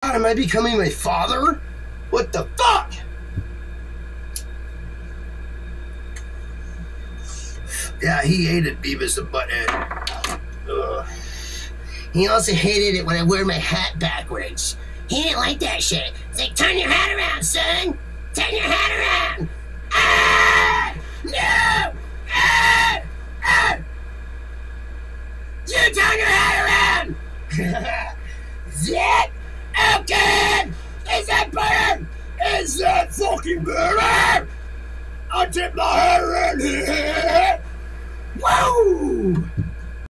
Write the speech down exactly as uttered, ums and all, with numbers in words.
God, am I becoming my father? What the fuck? Yeah, he hated Beavis and Butthead. Ugh. He also hated it when I wear my hat backwards. He didn't like that shit. He's like, turn your hat around, son. Turn your hat around. Ah! No! Ah! Ah! You turn your hat around! Is that okay? Is that better? Is that fucking better? I'll tip my hat around here. Whoa!